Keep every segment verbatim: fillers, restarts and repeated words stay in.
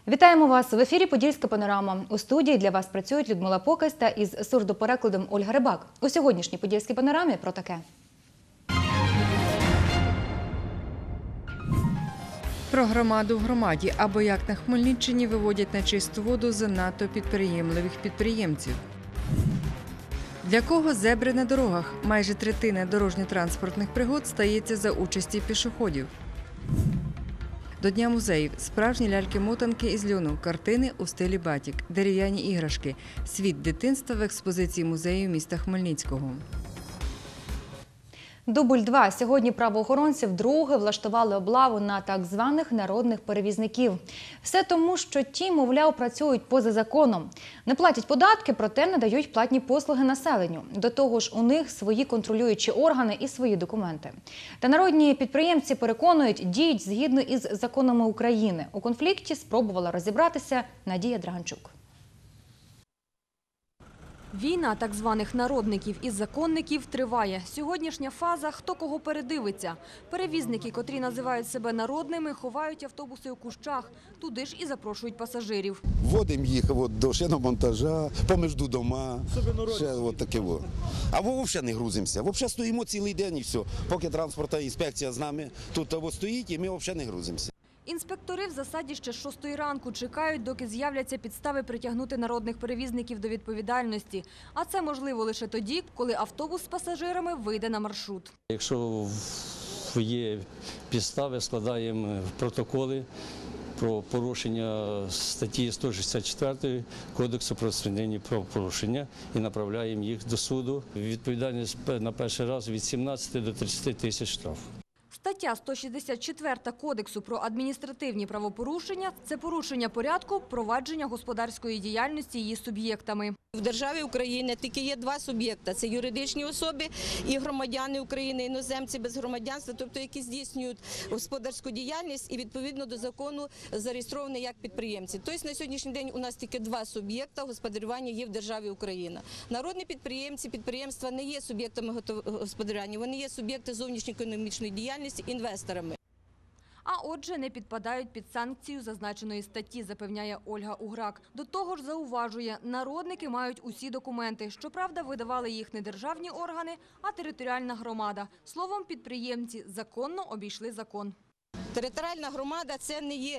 Вітаємо вас в ефірі «Подільська панорама». У студії для вас працюють Людмила Покась та із сурдоперекладом Ольга Рибак. У сьогоднішній «Подільській панорамі» про таке. Про громаду в громаді або як на Хмельниччині виводять на чисту воду занадто підприємливих підприємців. Для кого зебри на дорогах? Майже третина дорожньо-транспортних пригод стається за участі пішоходів. До Дня музеїв – справжні ляльки-мотанки із льону, картини у стилі батік, дерев'яні іграшки, світ дитинства в експозиції музею міста Хмельницького. Дубль два. Сьогодні правоохоронці вдруге влаштували облаву на так званих народних перевізників. Все тому, що ті, мовляв, працюють поза законом. Не платять податки, проте надають платні послуги населенню. До того ж, у них свої контролюючі органи і свої документи. Та народні підприємці переконують, діють згідно із законами України. У конфлікті спробувала розібратися Надія Драганчук. Війна так званих народників і законників триває. Сьогоднішня фаза – хто кого передивиться. Перевізники, котрі називають себе народними, ховають автобуси у кущах. Туди ж і запрошують пасажирів. Вводимо їх от, до шиномонтажа, поміж дома, ще от таке. От. А ми взагалі не грузимося. Взагалі стоїмо цілий день і все. Поки транспортна інспекція з нами тут от стоїть, і ми взагалі не грузимося. Інспектори в засаді ще з шостої ранку чекають, доки з'являться підстави притягнути народних перевізників до відповідальності. А це можливо лише тоді, коли автобус з пасажирами вийде на маршрут. Якщо є підстави, складаємо протоколи про порушення статті сто шістдесят чотири Кодексу про адміністративні правопорушення і направляємо їх до суду. Відповідальність на перший раз від сімнадцяти до тридцяти тисяч штраф. Стаття сто шістдесят чотири Кодексу про адміністративні правопорушення – це порушення порядку провадження господарської діяльності її суб'єктами. В державі України тільки є два суб'єкти – це юридичні особи і громадяни України, іноземці без громадянства, тобто які здійснюють господарську діяльність і відповідно до закону зареєстровані як підприємці. Тобто на сьогоднішній день у нас тільки два суб'єкти господарювання є в державі Україна. Народні підприємці, підприємства не є суб'єктами господарювання, вони є суб'єкти зовнішньоекономічної діяльності, інвесторами. А отже, не підпадають під санкцію зазначеної статті, запевняє Ольга Уграк. До того ж, зауважує, народники мають усі документи. Щоправда, видавали їх не державні органи, а територіальна громада. Словом, підприємці законно обійшли закон. Територіальна громада – це не є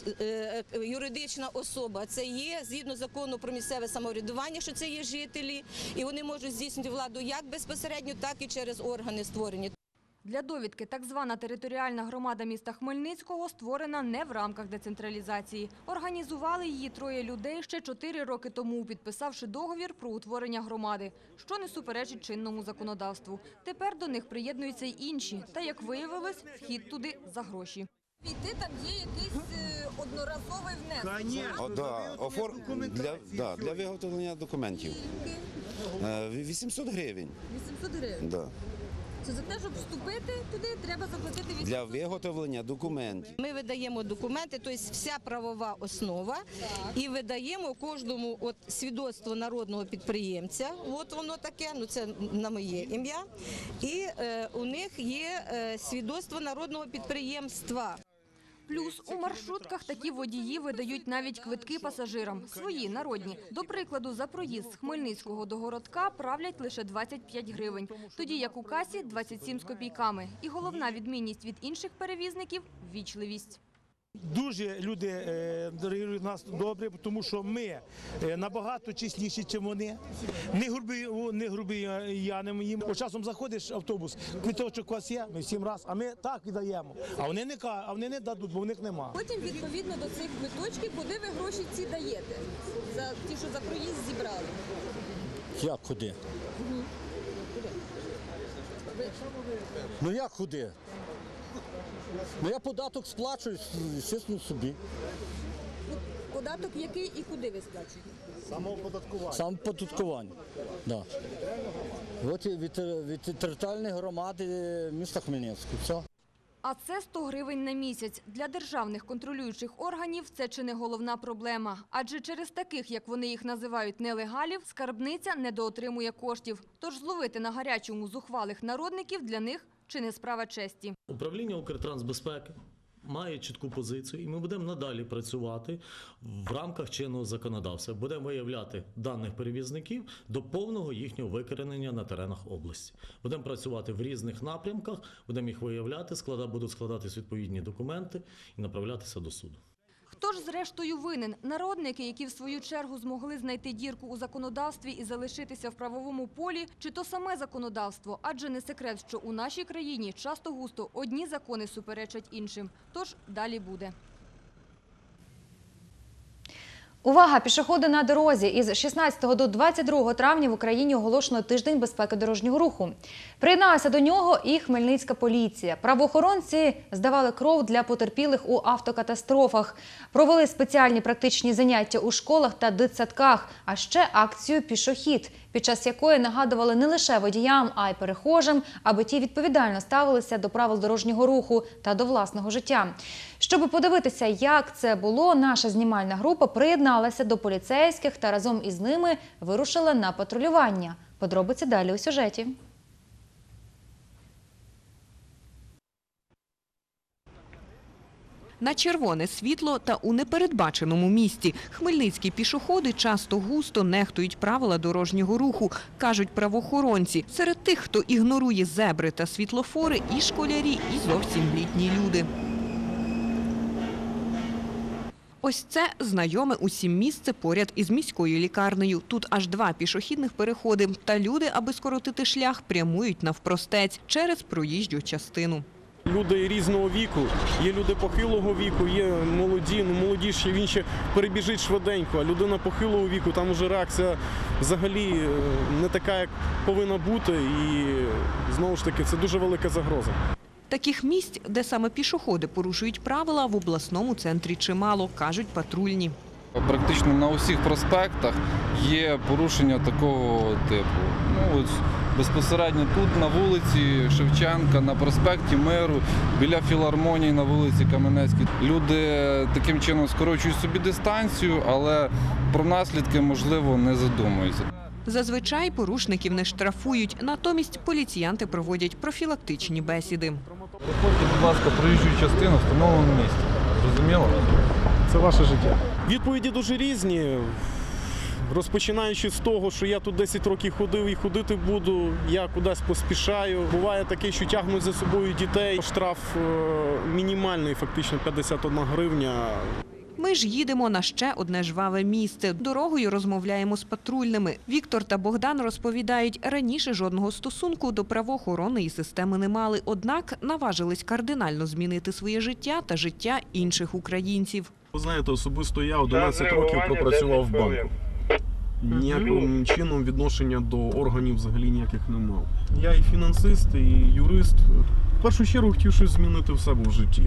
юридична особа, це є, згідно закону про місцеве самоврядування, що це є жителі, і вони можуть здійснити владу як безпосередньо, так і через органи створені. Для довідки, так звана територіальна громада міста Хмельницького створена не в рамках децентралізації. Організували її троє людей ще чотири роки тому, підписавши договір про утворення громади, що не суперечить чинному законодавству. Тепер до них приєднуються й інші, та, як виявилось, вхід туди за гроші. Піти там є якийсь е, одноразовий внесок. О, да, офор... для, да, для виготовлення документів. Е, вісімсот гривень. вісімсот гривень? Да. Це за те, щоб вступити туди, треба заплатити вісімсот? Для виготовлення документів. Ми видаємо документи, тобто вся правова основа, так. І видаємо кожному от свідоцтво народного підприємця, от воно таке, ну це на моє ім'я, і е, у них є е, свідоцтво народного підприємства. Плюс у маршрутках такі водії видають навіть квитки пасажирам. Свої, народні. До прикладу, за проїзд з Хмельницького до Городка правлять лише двадцять п'ять гривень. Тоді як у касі – двадцять сім з копійками. І головна відмінність від інших перевізників – ввічливість. Дуже люди реагують нас добре, тому що ми набагато чесніші, ніж вони. Не грубі, не грубі янемо їм. От часом заходиш в автобус, квиточок у вас є, ми всім раз, а ми так віддаємо. А вони не, а вони не дадуть, бо в них нема. Потім, відповідно до цих квиточків, куди ви гроші ці даєте? За ті, що за проїзд зібрали? Як куди? Угу. Ви... Ну як куди? Ну я податок сплачую, звісно, собі. Податок який і куди ви сплачуєте? Самооподаткування. Самооподаткування, так. Да. От від, від територіальної громади міста Хмельницького. Все. А це сто гривень на місяць. Для державних контролюючих органів це чи не головна проблема. Адже через таких, як вони їх називають, нелегалів, скарбниця недоотримує коштів. Тож зловити на гарячому зухвалих народників для них – чи не справа честі. Управління Укртрансбезпеки має чітку позицію, і ми будемо надалі працювати в рамках чинного законодавства. Будемо виявляти даних перевізників до повного їхнього викоренення на теренах області. Будемо працювати в різних напрямках, будемо їх виявляти, склада, будуть складатись відповідні документи і направлятися до суду. Хто ж зрештою винен? Народники, які в свою чергу змогли знайти дірку у законодавстві і залишитися в правовому полі, чи то саме законодавство? Адже не секрет, що у нашій країні часто-густо одні закони суперечать іншим. Тож далі буде. Увага! Пішоходи на дорозі! Із шістнадцятого до двадцять другого травня в Україні оголошено тиждень безпеки дорожнього руху. Приєдналася до нього і Хмельницька поліція. Правоохоронці здавали кров для потерпілих у автокатастрофах. Провели спеціальні практичні заняття у школах та дитсадках, а ще акцію «Пішохід», під час якої нагадували не лише водіям, а й перехожим, аби ті відповідально ставилися до правил дорожнього руху та до власного життя. Щоб подивитися, як це було, наша знімальна група приєдналася до поліцейських та разом із ними вирушила на патрулювання. Подробиці далі у сюжеті. На червоне світло та у непередбаченому місці. Хмельницькі пішоходи часто густо нехтують правила дорожнього руху, кажуть правоохоронці. Серед тих, хто ігнорує зебри та світлофори, і школярі, і зовсім літні люди. Ось це знайоме усім місце поряд із міською лікарнею. Тут аж два пішохідних переходи. Та люди, аби скоротити шлях, прямують навпростець через проїжджу частину. Люди різного віку, є люди похилого віку, є молоді, ну молодіші, він ще перебіжить швиденько, а людина похилого віку, там уже реакція взагалі не така, як повинна бути, і знову ж таки це дуже велика загроза. Таких місць, де саме пішоходи порушують правила, в обласному центрі чимало, кажуть патрульні. Практично на усіх проспектах є порушення такого типу. Ну, ось безпосередньо тут, на вулиці Шевченка, на проспекті Миру, біля філармонії на вулиці Кам'янецькій. Люди таким чином скорочують собі дистанцію, але про наслідки, можливо, не задумуються. Зазвичай порушників не штрафують, натомість поліціянти проводять профілактичні бесіди. Проходьте, будь ласка, проїжджу частину в встановленому місці. Зрозуміло? Це ваше життя. Відповіді дуже різні. Розпочинаючи з того, що я тут десять років ходив і ходити буду, я кудись поспішаю. Буває таке, що тягнуть за собою дітей. Штраф мінімальний, фактично п'ятдесят одна гривня. Ми ж їдемо на ще одне жваве місце. Дорогою розмовляємо з патрульними. Віктор та Богдан розповідають, раніше жодного стосунку до правоохоронної системи не мали. Однак наважились кардинально змінити своє життя та життя інших українців. Ви знаєте, особисто я одинадцять років пропрацював в банку. Ніяким чином відношення до органів взагалі ніяких не мав. Я і фінансист, і юрист. В першу чергу хотів щось змінити в себе в житті.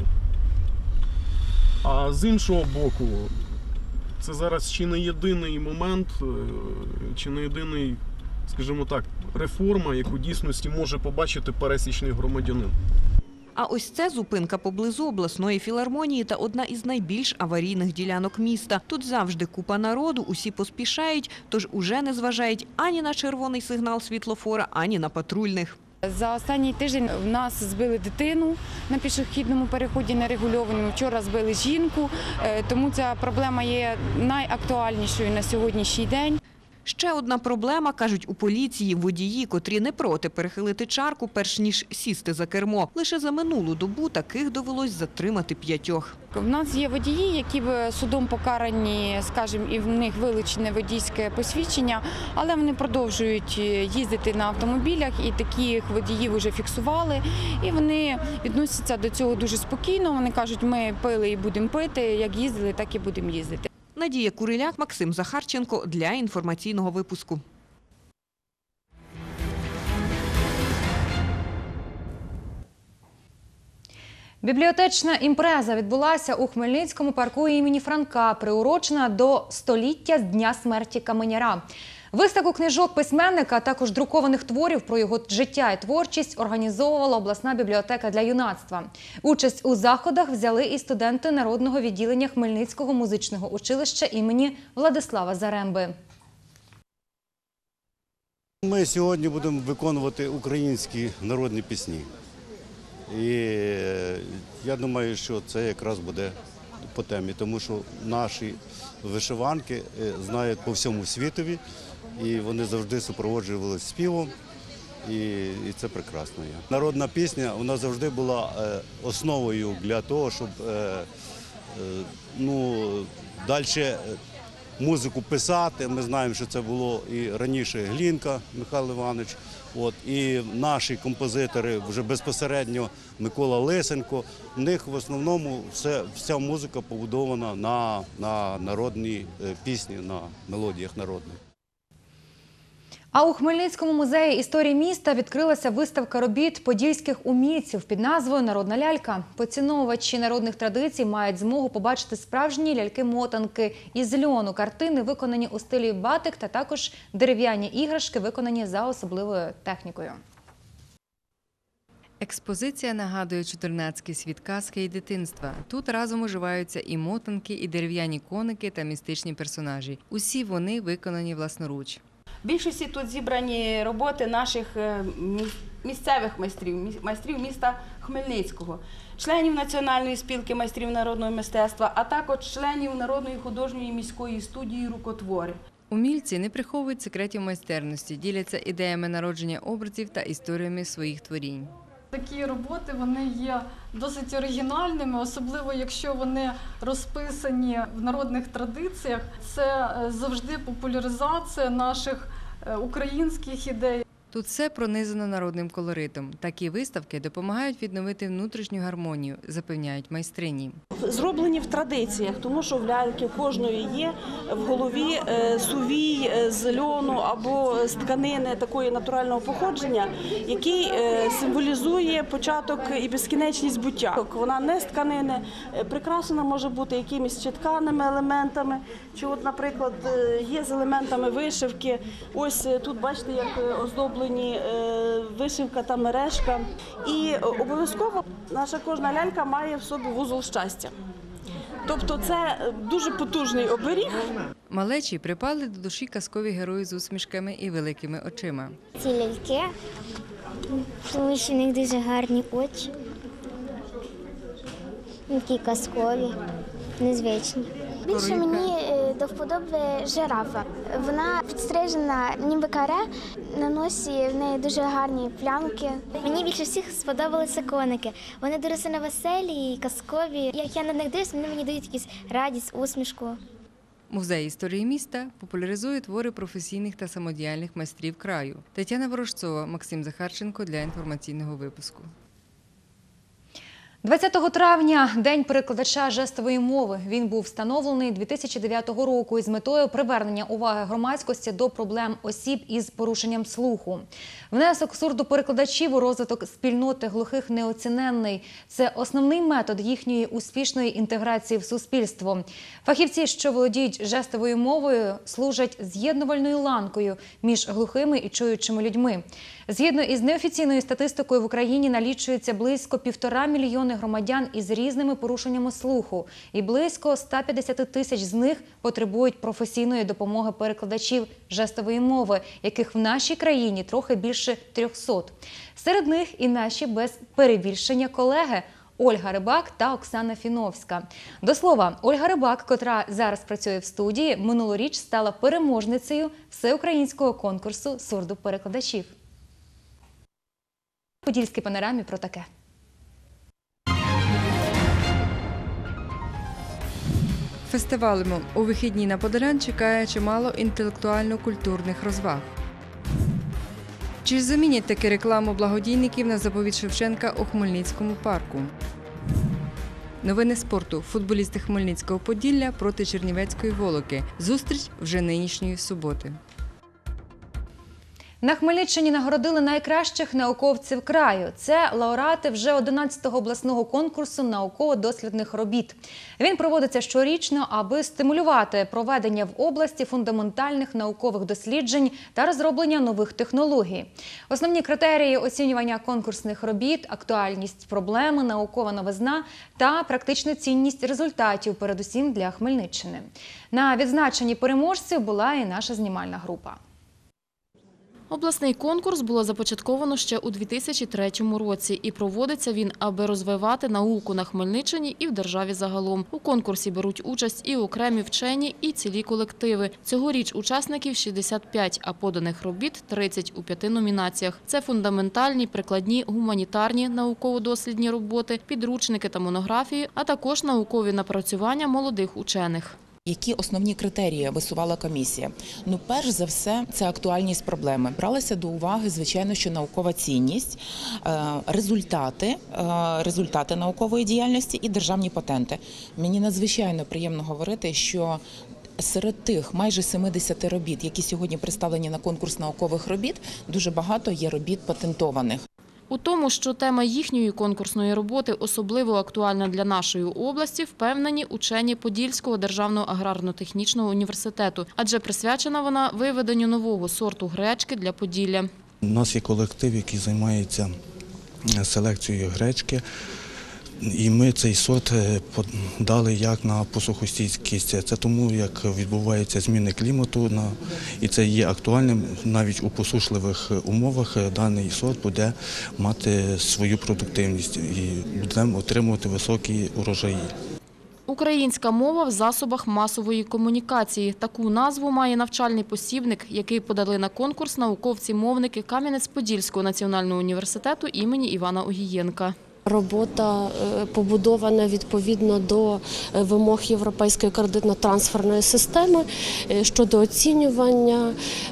А з іншого боку, це зараз чи не єдиний момент, чи не єдиний, скажімо так, реформа, яку дійсності може побачити пересічний громадянин. А ось це зупинка поблизу обласної філармонії та одна із найбільш аварійних ділянок міста. Тут завжди купа народу, усі поспішають, тож уже не зважають ані на червоний сигнал світлофора, ані на патрульних. За останній тиждень в нас збили дитину на пішохідному переході нерегульованому, вчора збили жінку, тому ця проблема є найактуальнішою на сьогоднішній день. Ще одна проблема, кажуть у поліції, водії, котрі не проти перехилити чарку, перш ніж сісти за кермо. Лише за минулу добу таких довелось затримати п'ятьох. У нас є водії, які судом покарані, скажімо, і в них вилучене водійське посвідчення, але вони продовжують їздити на автомобілях, і таких водіїв вже фіксували. І вони відносяться до цього дуже спокійно. Вони кажуть, ми пили і будемо пити, як їздили, так і будемо їздити. Надія Куриляк, Максим Захарченко для інформаційного випуску. Бібліотечна імпреза відбулася у Хмельницькому парку імені Франка, приурочена до століття з дня смерті Каменяра. Виставку книжок письменника, а також друкованих творів про його життя і творчість організовувала обласна бібліотека для юнацтва. Участь у заходах взяли і студенти Народного відділення Хмельницького музичного училища імені Владислава Заремби. Ми сьогодні будемо виконувати українські народні пісні. І я думаю, що це якраз буде по темі, тому що наші вишиванки знають по всьому світові, і вони завжди супроводжувалися співом, і, і це прекрасно є. Народна пісня, вона завжди була основою для того, щоб ну, далі музику писати. Ми знаємо, що це було і раніше Глінка Михайло Іванович, от, і наші композитори, вже безпосередньо Микола Лисенко. У них в основному все, вся музика побудована на, на народній пісні, на мелодіях народних. А у Хмельницькому музеї історії міста відкрилася виставка робіт подільських умільців під назвою «Народна лялька». Поціновувачі народних традицій мають змогу побачити справжні ляльки-мотанки із льону, картини, виконані у стилі батик, та також дерев'яні іграшки, виконані за особливою технікою. Експозиція нагадує чотирнацький світ казки і дитинства. Тут разом уживаються і мотанки, і дерев'яні коники та містичні персонажі. Усі вони виконані власноруч. В більшості тут зібрані роботи наших місцевих майстрів, майстрів міста Хмельницького, членів Національної спілки майстрів народного мистецтва, а також членів Народної художньої міської студії «Рукотвори». Умільці не приховують секретів майстерності, діляться ідеями народження образів та історіями своїх творінь. Такі роботи, вони є досить оригінальними, особливо якщо вони розписані в народних традиціях. Це завжди популяризація наших українських ідей. Тут все пронизано народним колоритом. Такі виставки допомагають відновити внутрішню гармонію, запевняють майстрині. Зроблені в традиціях, тому що в ляльки кожної є в голові сувій з льону або з тканини такої натурального походження, який символізує початок і безкінечність буття. Вона не з тканини, прикрашена може бути якимись чи тканими елементами, чи от, наприклад, є з елементами вишивки. Ось тут бачите, як оздоблені вишивка та мережка. І обов'язково наша кожна лялька має в собі вузол щастя. Тобто це дуже потужний оберіг. Малечі припали до душі казкові герої з усмішками і великими очима. Ці ляльки, тому що в них дуже гарні очі, такі казкові, незвичні. Більше мені до вподоби жирафа. Вона підстрижена ніби каре, на носі в неї дуже гарні плямки. Мені більше всіх сподобалися коники. Вони дуже сильно веселі і казкові. Як я на них дивлюсь, вони мені дають якусь радість, усмішку. Музей історії міста популяризує твори професійних та самодіяльних майстрів краю. Тетяна Ворожцова, Максим Захарченко для інформаційного випуску. двадцятого травня – День перекладача жестової мови. Він був встановлений дві тисячі дев'ятого року із метою привернення уваги громадськості до проблем осіб із порушенням слуху. Внесок сурдоперекладачів у розвиток спільноти глухих неоціненний. Це основний метод їхньої успішної інтеграції в суспільство. Фахівці, що володіють жестовою мовою, служать з'єднувальною ланкою між глухими і чуючими людьми. Згідно із неофіційною статистикою, в Україні налічується близько півтора мільйони громадян із різними порушеннями слуху. І близько ста п'ятдесяти тисяч з них потребують професійної допомоги перекладачів жестової мови, яких в нашій країні трохи більше трьохсот. Серед них і наші без перебільшення колеги Ольга Рибак та Оксана Фіновська. До слова, Ольга Рибак, котра зараз працює в студії, минулоріч стала переможницею всеукраїнського конкурсу сурдоперекладачів. В Подільській панорамі про таке. Фестивалем у вихідні на Подолян чекає чимало інтелектуально-культурних розваг. Чи замінять таки рекламу благодійників на заповіт Шевченка у Хмельницькому парку? Новини спорту. Футболісти Хмельницького Поділля проти Чернівецької Волоки. Зустріч вже нинішньої суботи. На Хмельниччині нагородили найкращих науковців краю. Це лауреати вже одинадцятого обласного конкурсу науково-дослідних робіт. Він проводиться щорічно, аби стимулювати проведення в області фундаментальних наукових досліджень та розроблення нових технологій. Основні критерії оцінювання конкурсних робіт – актуальність проблеми, наукова новизна та практична цінність результатів, передусім для Хмельниччини. На відзначенні переможців була і наша знімальна група. Обласний конкурс було започатковано ще у дві тисячі третьому році, і проводиться він, аби розвивати науку на Хмельниччині і в державі загалом. У конкурсі беруть участь і окремі вчені, і цілі колективи. Цьогоріч учасників шістдесят п'ять, а поданих робіт – тридцять у п'яти номінаціях. Це фундаментальні, прикладні, гуманітарні, науково-дослідні роботи, підручники та монографії, а також наукові напрацювання молодих учених. Які основні критерії висувала комісія? Ну, перш за все, це актуальність проблеми. Бралася до уваги, звичайно, що наукова цінність, результати, результати наукової діяльності і державні патенти. Мені надзвичайно приємно говорити, що серед тих майже семидесяти робіт, які сьогодні представлені на конкурс наукових робіт, дуже багато є робіт патентованих. У тому, що тема їхньої конкурсної роботи особливо актуальна для нашої області, впевнені учені Подільського державного аграрно-технічного університету, адже присвячена вона виведенню нового сорту гречки для Поділля. У нас є колектив, який займається селекцією гречки. І ми цей сорт подали як на посухостійкість. Це тому, як відбуваються зміни клімату, і це є актуальним навіть у посушливих умовах. Даний сорт буде мати свою продуктивність і будемо отримувати високі урожаї. Українська мова в засобах масової комунікації. Таку назву має навчальний посібник, який подали на конкурс науковці-мовники Кам'янець-Подільського національного університету імені Івана Огієнка. Робота побудована відповідно до вимог Європейської координатно-трансферної системи щодо оцінювання,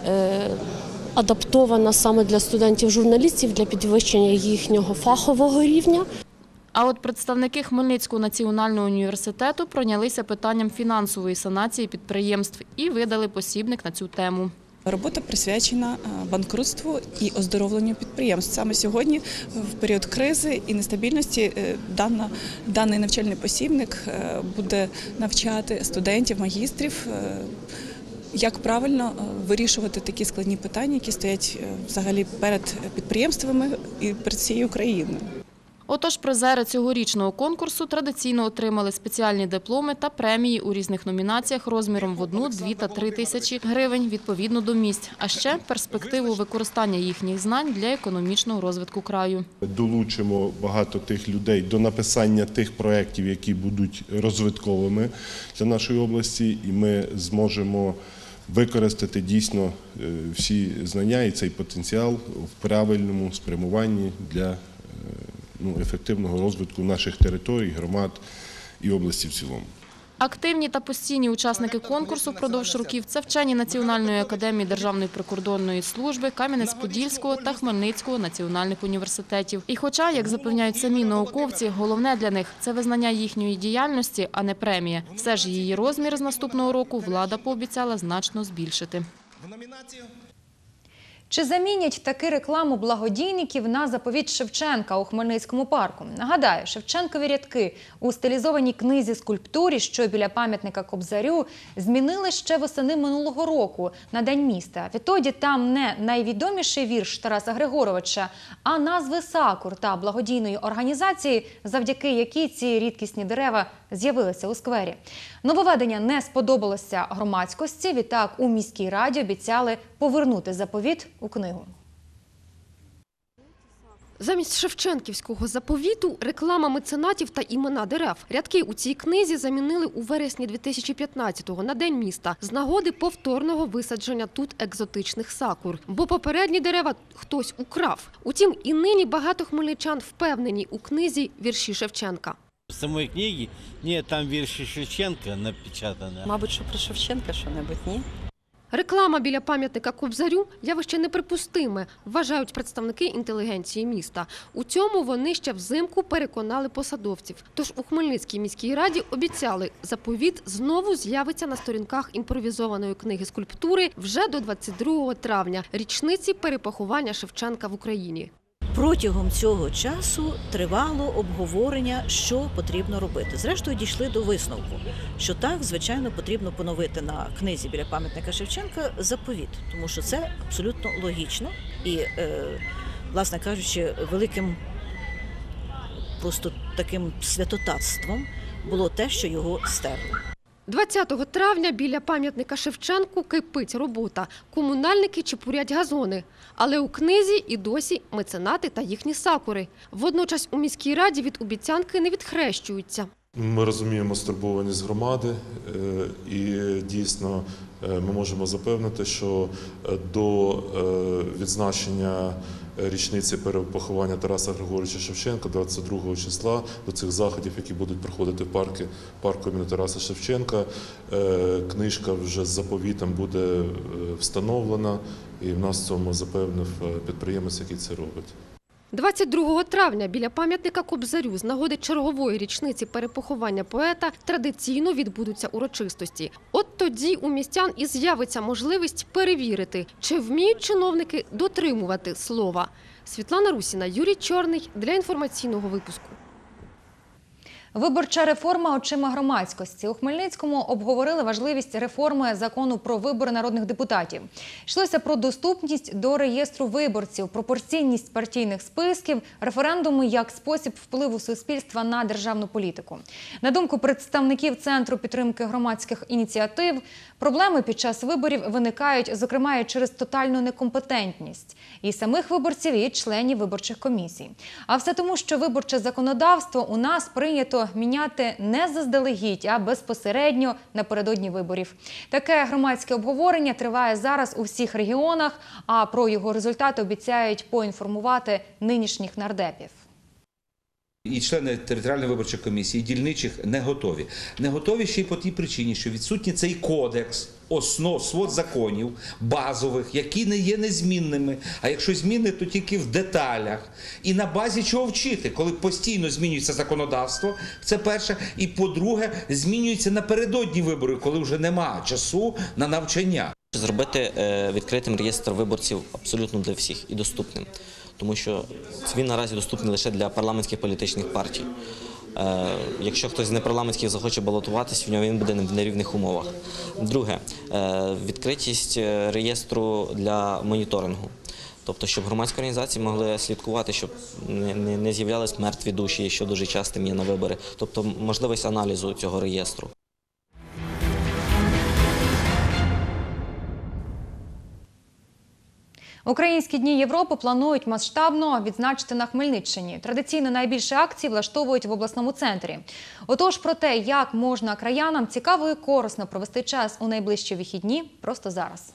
адаптована саме для студентів-журналістів, для підвищення їхнього фахового рівня. А от представники Хмельницького національного університету пройнялися питанням фінансової санації підприємств і видали посібник на цю тему. Робота присвячена банкрутству і оздоровленню підприємств. Саме сьогодні, в період кризи і нестабільності, дана, даний навчальний посібник буде навчати студентів, магістрів, як правильно вирішувати такі складні питання, які стоять взагалі перед підприємствами і перед всією країною. Отож, призери цьогорічного конкурсу традиційно отримали спеціальні дипломи та премії у різних номінаціях розміром в одну, дві та три тисячі гривень відповідно до місць, а ще перспективу використання їхніх знань для економічного розвитку краю. Долучимо багато тих людей до написання тих проєктів, які будуть розвитковими для нашої області, і ми зможемо використати дійсно всі знання і цей потенціал в правильному спрямуванні для Ну, ефективного розвитку наших територій, громад і області в цілому. Активні та постійні учасники конкурсу впродовж років – це вчені Національної академії Державної прикордонної служби, Кам'янець-Подільського та Хмельницького національних університетів. І хоча, як запевняють самі науковці, головне для них – це визнання їхньої діяльності, а не премія. Все ж її розмір з наступного року влада пообіцяла значно збільшити. Чи замінять таки рекламу благодійників на заповіт Шевченка у Хмельницькому парку? Нагадаю, Шевченкові рядки у стилізованій книзі-скульптурі, що біля пам'ятника Кобзарю, змінили ще восени минулого року на День міста. Відтоді там не найвідоміший вірш Тараса Григоровича, а назви сакур та благодійної організації, завдяки якій ці рідкісні дерева з'явилися у сквері. Нововведення не сподобалося громадськості, відтак у міській раді обіцяли повернути заповіт у книгу. Замість шевченківського заповіту – реклама меценатів та імена дерев. Рядки у цій книзі замінили у вересні дві тисячі п'ятнадцятого на День міста з нагоди повторного висадження тут екзотичних сакур. Бо попередні дерева хтось украв. Утім, і нині багато хмельничан впевнені у книзі вірші Шевченка. В самої книги ні, там вірші Шевченка напечатані. Мабуть, що про Шевченка що-небудь, ні? Реклама біля пам'ятника Кобзарю – явище неприпустиме, вважають представники інтелігенції міста. У цьому вони ще взимку переконали посадовців. Тож у Хмельницькій міській раді обіцяли, заповіт знову з'явиться на сторінках імпровізованої книги скульптури вже до двадцять другого травня – річниці перепоховання Шевченка в Україні. Протягом цього часу тривало обговорення, що потрібно робити. Зрештою, дійшли до висновку, що так, звичайно, потрібно поновити на книзі біля пам'ятника Шевченка заповіт, тому що це абсолютно логічно і, е, власне кажучи, великим просто таким святотатством було те, що його стерли. двадцятого травня біля пам'ятника Шевченку кипить робота. Комунальники чепурять газони. Але у книзі і досі меценати та їхні сакури. Водночас у міській раді від обіцянки не відхрещуються. Ми розуміємо стурбованість громади і дійсно ми можемо запевнити, що до відзначення річниці перепоховання Тараса Григоровича Шевченка двадцять другого числа, до цих заходів, які будуть проходити в парку, парку імені Тараса Шевченка, книжка вже з заповітом буде встановлена і в нас в цьому запевнив підприємець, який це робить. двадцять другого травня біля пам'ятника Кобзарю з нагоди чергової річниці перепоховання поета традиційно відбудуться урочистості. От тоді у містян і з'явиться можливість перевірити, чи вміють чиновники дотримувати слова. Світлана Русіна, Юрій Чорний для інформаційного випуску. Виборча реформа очима громадськості. У Хмельницькому обговорили важливість реформи закону про вибори народних депутатів. Йшлося про доступність до реєстру виборців, пропорційність партійних списків, референдуми як спосіб впливу суспільства на державну політику. На думку представників Центру підтримки громадських ініціатив, проблеми під час виборів виникають, зокрема, і через тотальну некомпетентність і самих виборців, і членів виборчих комісій. А все тому, що виборче законодавство у нас прийнято міняти не заздалегідь, а безпосередньо напередодні виборів. Таке громадське обговорення триває зараз у всіх регіонах, а про його результати обіцяють поінформувати нинішніх нардепів. І члени територіальної виборчої комісії, і дільничих не готові. Не готові ще й по тій причині, що відсутній цей кодекс, основ, свод законів базових, які не є незмінними, а якщо зміни, то тільки в деталях. І на базі чого вчити, коли постійно змінюється законодавство, це перше, і по-друге, змінюється напередодні виборів, коли вже нема часу на навчання. Зробити відкритим реєстр виборців абсолютно для всіх і доступним. Тому що він наразі доступний лише для парламентських політичних партій. Якщо хтось з непарламентських захоче балотуватись, в нього він буде в нерівних умовах. Друге, відкритість реєстру для моніторингу. Тобто, щоб громадські організації могли слідкувати, щоб не з'являлись мертві душі, що дуже частим є на вибори. Тобто, можливість аналізу цього реєстру. Українські дні Європи планують масштабно відзначити на Хмельниччині. Традиційно найбільше акцій влаштовують в обласному центрі. Отож, про те, як можна краянам цікаво і корисно провести час у найближчі вихідні, просто зараз.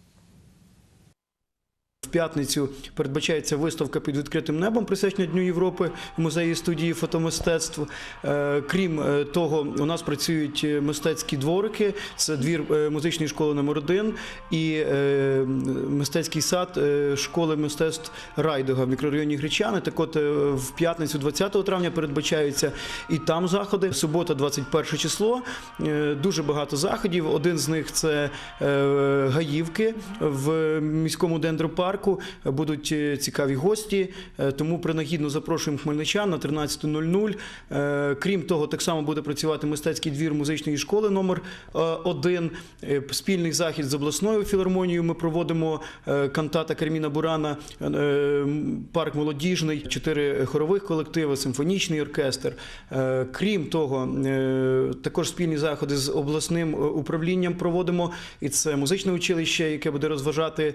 В п'ятницю передбачається виставка під відкритим небом, присвячена Дню Європи в музеї студії фотомистецтв. Крім того, у нас працюють мистецькі дворики, це двір музичної школи номер один і мистецький сад школи мистецтв Райдуга в мікрорайоні Гречани. Так от, в п'ятницю двадцятого травня передбачаються і там заходи. Субота, двадцять перше число, дуже багато заходів. Один з них – це Гаївки в міському дендропарку. Будуть цікаві гості, тому принагідно запрошуємо хмельничан на тринадцяту нуль нуль. Крім того, так само буде працювати мистецький двір музичної школи номер один. Спільний захід з обласною філармонією ми проводимо, кантата Карміна Бурана, парк молодіжний, чотири хорових колективи, симфонічний оркестр. Крім того, також спільні заходи з обласним управлінням проводимо, і це музичне училище, яке буде розважати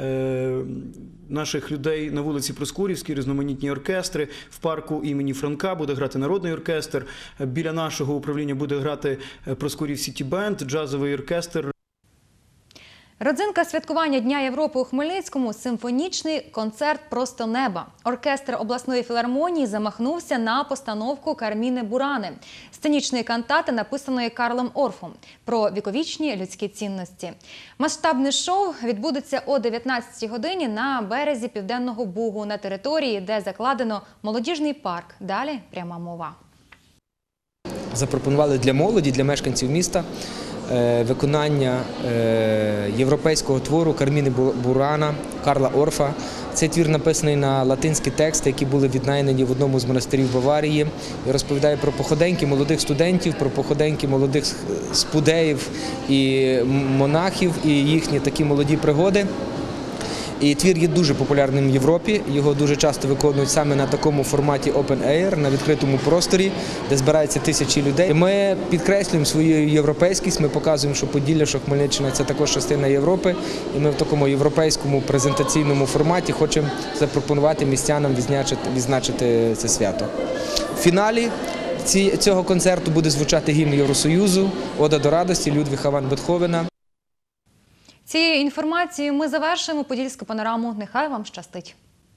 наших людей на вулиці Проскурівській, різноманітні оркестри. В парку імені Франка буде грати народний оркестр. Біля нашого управління буде грати Проскурів Сіті Бенд, джазовий оркестр. Родзинка святкування Дня Європи у Хмельницькому – симфонічний концерт «Просто неба». Оркестр обласної філармонії замахнувся на постановку Карміни Бурани – сценічної кантати, написаної Карлом Орфом, про віковічні людські цінності. Масштабне шоу відбудеться о дев'ятнадцятій годині на березі Південного Бугу, на території, де закладено молодіжний парк. Далі пряма мова. Запропонували для молоді, для мешканців міста виконання європейського твору Карміни Бурана Карла Орфа. Цей твір написаний на латинські тексти, які були віднайдені в одному з монастирів Баварії. І розповідає про походеньки молодих студентів, про походеньки молодих спудеїв і монахів, і їхні такі молоді пригоди. І твір є дуже популярним в Європі. Його дуже часто виконують саме на такому форматі Open Air, на відкритому просторі, де збираються тисячі людей. Ми підкреслюємо свою європейськість, ми показуємо, що Поділля, що Хмельниччина – це також частина Європи. І ми в такому європейському презентаційному форматі хочемо запропонувати містянам відзначити, відзначити це свято. В фіналі цього концерту буде звучати гімн Євросоюзу, Ода до радості Людвіга ван Бетховена. Цією інформацією ми завершуємо Подільську панораму. Нехай вам щастить!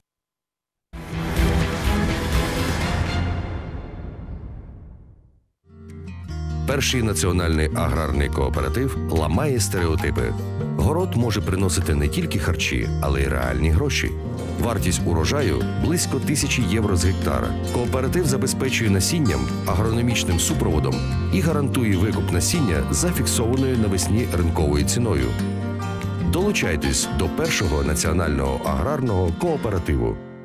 Перший національний аграрний кооператив ламає стереотипи. Город може приносити не тільки харчі, але й реальні гроші. Вартість урожаю – близько тисячі євро з гектара. Кооператив забезпечує насінням, агрономічним супроводом і гарантує викуп насіння за фіксованою навесні ринковою ціною. Долучайтесь до першого національного аграрного кооперативу.